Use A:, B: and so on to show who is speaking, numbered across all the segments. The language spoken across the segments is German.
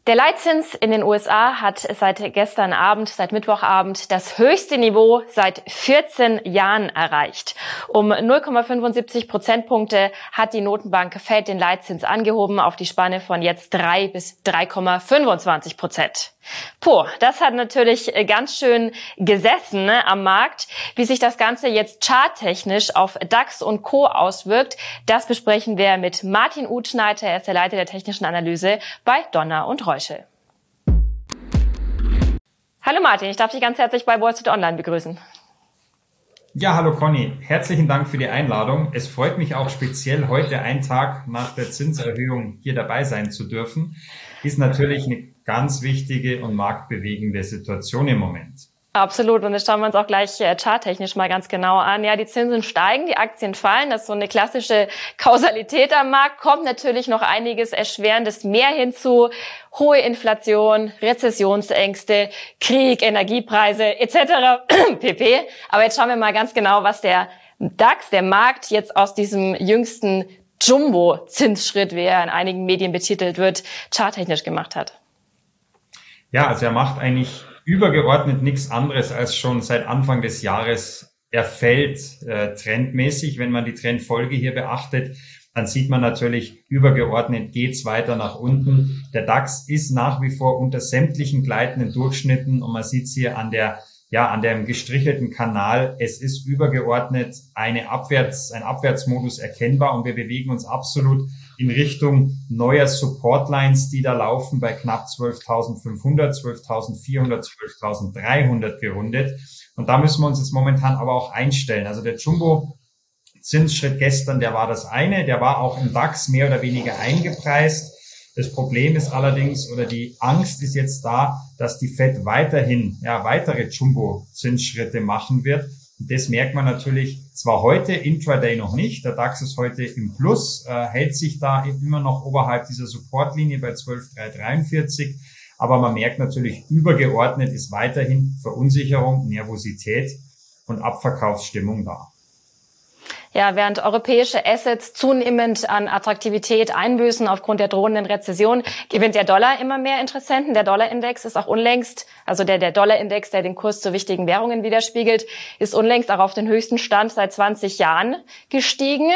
A: Der Leitzins in den USA hat seit Mittwochabend, das höchste Niveau seit 14 Jahren erreicht. Um 0,75 Prozentpunkte hat die Notenbank Fed den Leitzins angehoben auf die Spanne von jetzt 3 bis 3,25%. Puh, das hat natürlich ganz schön gesessen, am Markt. Wie sich das Ganze jetzt charttechnisch auf DAX und Co. auswirkt, das besprechen wir mit Martin Utschneiter. Er ist der Leiter der technischen Analyse bei Donner und Reuschel. Hallo Martin, ich darf dich ganz herzlich bei Wall Street Online begrüßen.
B: Ja, hallo Conny. Herzlichen Dank für die Einladung. Es freut mich auch speziell, heute einen Tag nach der Zinserhöhung hier dabei sein zu dürfen. Ist natürlich eine ganz wichtige und marktbewegende Situation im Moment.
A: Absolut. Und das schauen wir uns auch gleich charttechnisch mal ganz genau an. Ja, die Zinsen steigen, die Aktien fallen. Das ist so eine klassische Kausalität am Markt. Kommt natürlich noch einiges Erschwerendes mehr hinzu. Hohe Inflation, Rezessionsängste, Krieg, Energiepreise etc. pp. Aber jetzt schauen wir mal ganz genau, was der DAX, der Markt, jetzt aus diesem jüngsten Jumbo-Zinsschritt, wie er in einigen Medien betitelt wird, charttechnisch gemacht hat.
B: Ja, also er macht eigentlich übergeordnet nichts anderes als schon seit Anfang des Jahres. Er fällt trendmäßig. Wenn man die Trendfolge hier beachtet, dann sieht man natürlich, übergeordnet geht's weiter nach unten. Der DAX ist nach wie vor unter sämtlichen gleitenden Durchschnitten und man sieht es hier an dem gestrichelten Kanal. Es ist übergeordnet ein Abwärtsmodus erkennbar und wir bewegen uns absolut in Richtung neuer Supportlines, die da laufen bei knapp 12.500, 12.400, 12.300 gerundet. Und da müssen wir uns jetzt momentan aber auch einstellen. Also der Jumbo-Zinsschritt gestern, der war das eine, der war auch im DAX mehr oder weniger eingepreist. Das Problem ist allerdings, oder die Angst ist jetzt da, dass die Fed weiterhin weitere Jumbo-Zinsschritte machen wird. Und das merkt man natürlich zwar heute, intraday noch nicht. Der DAX ist heute im Plus, hält sich da immer noch oberhalb dieser Supportlinie bei 12.343. Aber man merkt natürlich, übergeordnet ist weiterhin Verunsicherung, Nervosität und Abverkaufsstimmung da.
A: Ja, während europäische Assets zunehmend an Attraktivität einbüßen aufgrund der drohenden Rezession, gewinnt der Dollar immer mehr Interessenten. Der Dollarindex ist auch unlängst, also der Dollarindex, der den Kurs zu wichtigen Währungen widerspiegelt, ist unlängst auch auf den höchsten Stand seit 20 Jahren gestiegen.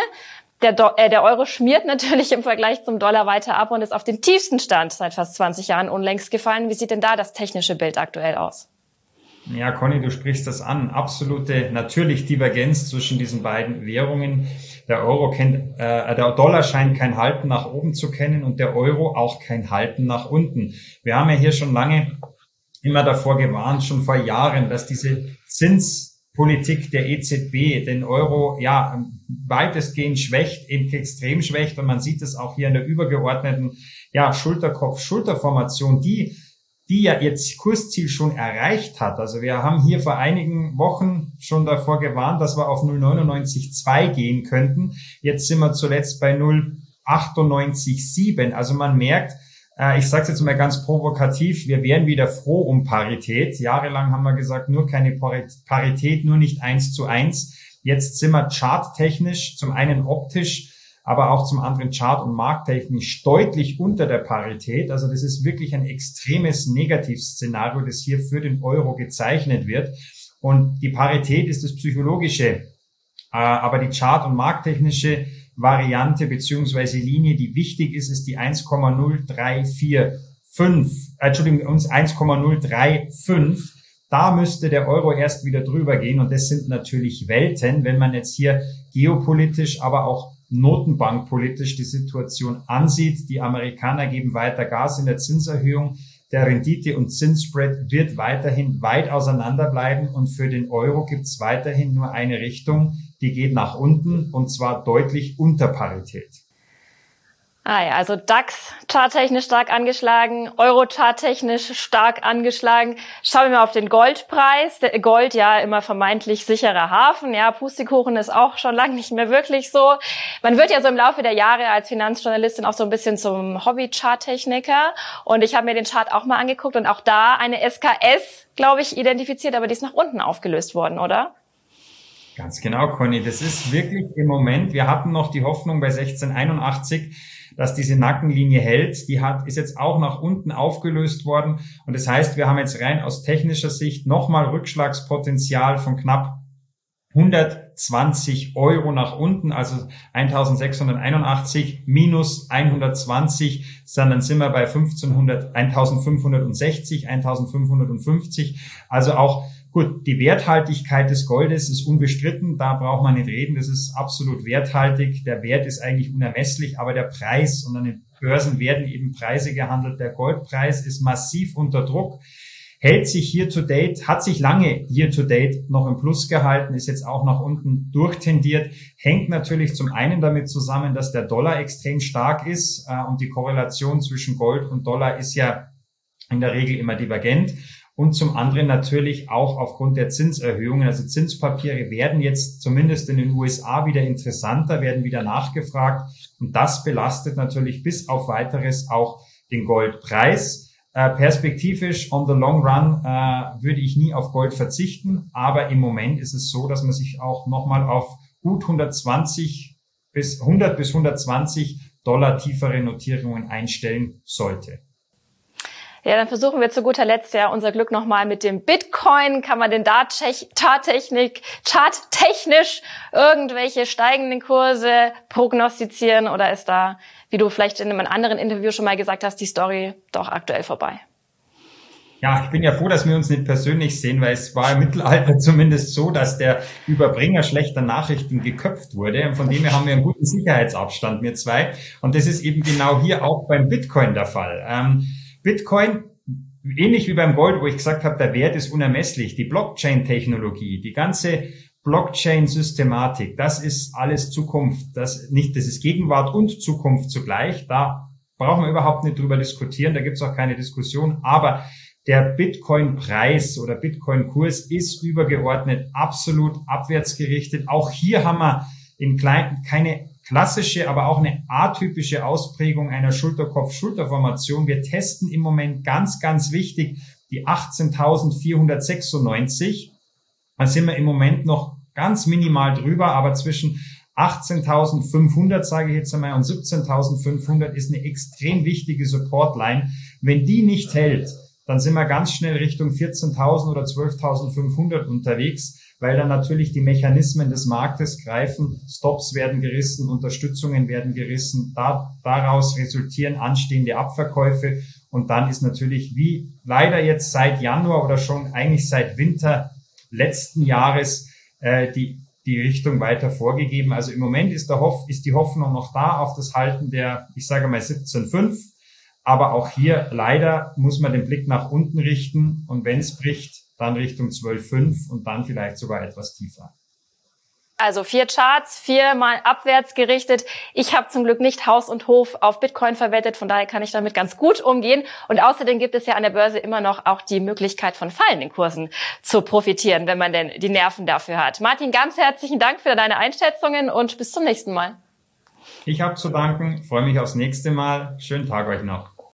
A: Der Euro schmiert natürlich im Vergleich zum Dollar weiter ab und ist auf den tiefsten Stand seit fast 20 Jahren unlängst gefallen. Wie sieht denn da das technische Bild aktuell aus?
B: Ja, Conny, du sprichst das an. Absolute natürlich Divergenz zwischen diesen beiden Währungen. Der Dollar scheint kein Halten nach oben zu kennen und der Euro auch kein Halten nach unten. Wir haben ja hier schon lange immer davor gewarnt, schon vor Jahren, dass diese Zinspolitik der EZB den Euro weitestgehend schwächt, eben extrem schwächt. Und man sieht es auch hier in der übergeordneten Schulterkopf-Schulterformation, die ja jetzt Kursziel schon erreicht hat. Also wir haben hier vor einigen Wochen schon davor gewarnt, dass wir auf 0,992 gehen könnten. Jetzt sind wir zuletzt bei 0,987. Also man merkt, ich sage es jetzt mal ganz provokativ, wir wären wieder froh um Parität. Jahrelang haben wir gesagt, nur keine Parität, nur nicht 1:1. Jetzt sind wir charttechnisch, zum einen optisch, aber auch zum anderen chart- und markttechnisch deutlich unter der Parität. Also das ist wirklich ein extremes Negativszenario, das hier für den Euro gezeichnet wird. Und die Parität ist das Psychologische, aber die chart- und markttechnische Variante beziehungsweise Linie, die wichtig ist, ist die 1,035. Da müsste der Euro erst wieder drüber gehen und das sind natürlich Welten, wenn man jetzt hier geopolitisch, aber auch notenbankpolitisch die Situation ansieht. Die Amerikaner geben weiter Gas in der Zinserhöhung. Der Rendite- und Zinsspread wird weiterhin weit auseinander bleiben und für den Euro gibt es weiterhin nur eine Richtung, die geht nach unten und zwar deutlich unter Parität.
A: Ja, also DAX charttechnisch stark angeschlagen, Euro charttechnisch stark angeschlagen. Schauen wir mal auf den Goldpreis. Der Gold, ja, immer vermeintlich sicherer Hafen. Ja, Pustekuchen ist auch schon lange nicht mehr wirklich so. Man wird ja so im Laufe der Jahre als Finanzjournalistin auch so ein bisschen zum Hobby-Charttechniker. Und ich habe mir den Chart auch mal angeguckt und auch da eine SKS, glaube ich, identifiziert, aber die ist nach unten aufgelöst worden, oder?
B: Ganz genau, Conny. Das ist wirklich im Moment, wir hatten noch die Hoffnung bei 1681, dass diese Nackenlinie hält. Die ist jetzt auch nach unten aufgelöst worden. Und das heißt, wir haben jetzt rein aus technischer Sicht nochmal Rückschlagspotenzial von knapp 120 Euro nach unten, also 1681 minus 120, dann sind wir bei 1560, 1550. Also auch gut, die Werthaltigkeit des Goldes ist unbestritten, da braucht man nicht reden, das ist absolut werthaltig. Der Wert ist eigentlich unermesslich, aber der Preis, und an den Börsen werden eben Preise gehandelt, der Goldpreis ist massiv unter Druck. Hält sich hat sich lange year to date noch im Plus gehalten, ist jetzt auch nach unten durchtendiert, hängt natürlich zum einen damit zusammen, dass der Dollar extrem stark ist und die Korrelation zwischen Gold und Dollar ist ja in der Regel immer divergent, und zum anderen natürlich auch aufgrund der Zinserhöhungen. Also Zinspapiere werden jetzt zumindest in den USA wieder interessanter, werden wieder nachgefragt, und das belastet natürlich bis auf Weiteres auch den Goldpreis. Perspektivisch on the long run würde ich nie auf Gold verzichten, aber im Moment ist es so, dass man sich auch nochmal auf gut 100 bis 120 Dollar tiefere Notierungen einstellen sollte.
A: Ja, dann versuchen wir zu guter Letzt ja unser Glück nochmal mit dem Bitcoin. Kann man denn da charttechnisch irgendwelche steigenden Kurse prognostizieren, oder ist da, wie du vielleicht in einem anderen Interview schon mal gesagt hast, die Story doch aktuell vorbei?
B: Ja, ich bin ja froh, dass wir uns nicht persönlich sehen, weil es war im Mittelalter zumindest so, dass der Überbringer schlechter Nachrichten geköpft wurde. Und von dem her haben wir einen guten Sicherheitsabstand, wir zwei. Und das ist eben genau hier auch beim Bitcoin der Fall. Bitcoin, ähnlich wie beim Gold, wo ich gesagt habe, der Wert ist unermesslich. Die Blockchain-Technologie, die ganze Blockchain-Systematik, das ist alles Zukunft. Das ist Gegenwart und Zukunft zugleich. Da brauchen wir überhaupt nicht drüber diskutieren. Da gibt es auch keine Diskussion. Aber der Bitcoin-Preis oder Bitcoin-Kurs ist übergeordnet absolut abwärts gerichtet. Auch hier haben wir keine klassische, aber auch eine atypische Ausprägung einer Schulterkopf-Schulterformation. Wir testen im Moment ganz, ganz wichtig die 18.496. Da sind wir im Moment noch ganz minimal drüber, aber zwischen 18.500, sage ich jetzt einmal, und 17.500 ist eine extrem wichtige Supportline. Wenn die nicht hält, dann sind wir ganz schnell Richtung 14.000 oder 12.500 unterwegs, weil dann natürlich die Mechanismen des Marktes greifen, Stops werden gerissen, Unterstützungen werden gerissen, daraus resultieren anstehende Abverkäufe, und dann ist natürlich, wie leider jetzt seit Januar oder schon eigentlich seit Winter letzten Jahres, die Richtung weiter vorgegeben. Also im Moment ist die Hoffnung noch da auf das Halten der, ich sage mal 17,5, aber auch hier leider muss man den Blick nach unten richten, und wenn es bricht, dann Richtung 12,5 und dann vielleicht sogar etwas tiefer.
A: Also 4 Charts, 4-mal abwärts gerichtet. Ich habe zum Glück nicht Haus und Hof auf Bitcoin verwettet, von daher kann ich damit ganz gut umgehen. Und außerdem gibt es ja an der Börse immer noch auch die Möglichkeit von fallenden Kursen zu profitieren, wenn man denn die Nerven dafür hat. Martin, ganz herzlichen Dank für deine Einschätzungen und bis zum nächsten Mal.
B: Ich habe zu danken, freue mich aufs nächste Mal. Schönen Tag euch noch.